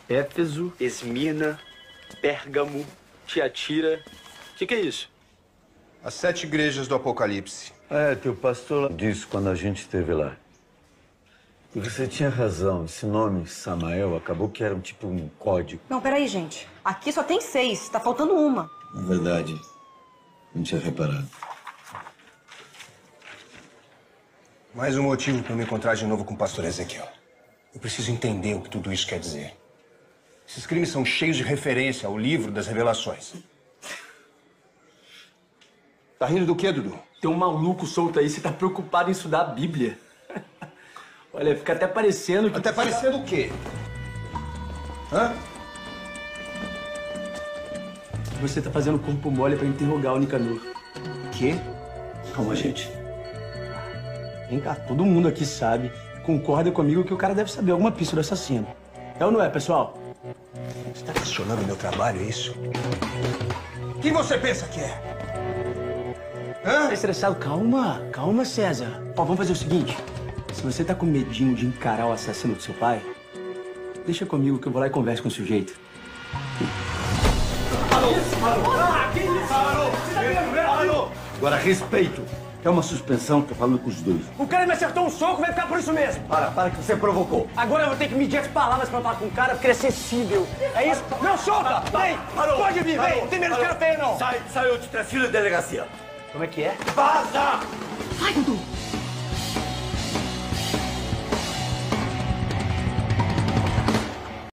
Éfeso, Esmina, Pérgamo, Tiatira. O que é isso? As 7 igrejas do Apocalipse. É, teu pastor disse quando a gente esteve lá. E você tinha razão, esse nome, Samael, acabou que era tipo um código. Não, peraí, gente. Aqui só tem 6, tá faltando uma. Na verdade, não tinha reparado. Mais um motivo para eu me encontrar de novo com o pastor Ezequiel. Eu preciso entender o que tudo isso quer dizer. Esses crimes são cheios de referência ao livro das revelações. Tá rindo do quê, Dudu? Tem um maluco solto aí, você tá preocupado em estudar a Bíblia. Olha, fica até parecendo que... Até parecendo o quê? Hã? Você tá fazendo corpo mole pra interrogar o Nicanor. Quê? Calma, gente. Vem cá, todo mundo aqui sabe, concorda comigo que o cara deve saber alguma pista do assassino. É ou não é, pessoal? Você tá questionando meu trabalho, é isso? Quem você pensa que é? Hã? Tá estressado? Calma, calma, César. Ó, vamos fazer o seguinte. Se você tá com medinho de encarar o assassino do seu pai, deixa comigo que eu vou lá e converso com o sujeito. Parou! Agora, respeito. É uma suspensão, tô falando com os dois. O cara me acertou um soco, vai ficar por isso mesmo. Para que você provocou. Agora eu vou ter que medir as palavras pra falar com o cara, porque ele é sensível. É isso? Não, solta! Vem! Parou! Pode vir, vem! Não tem medo de cara feio, não! Sai, eu te transfiro de delegacia. Como é que é? Vaza! Vai, Dudu.